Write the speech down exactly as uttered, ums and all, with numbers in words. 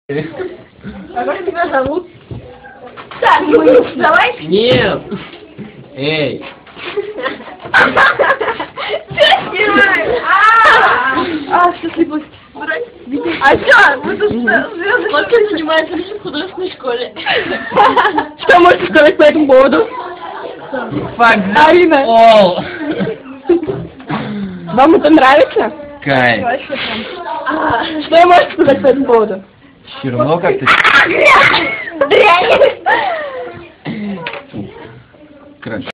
А как тебя зовут? Так, ну, давай. Нет. Эй. Все снимаем. А, что слепость? А что? Мы тут звезды. Лапка занимается лишь в художественной школе. Что можете сказать по этому поводу? Fuck Арина. all. Вам это нравится? Кайф. Что вы можете сказать по этому поводу? Все равно как-то... Дрянь! Короче.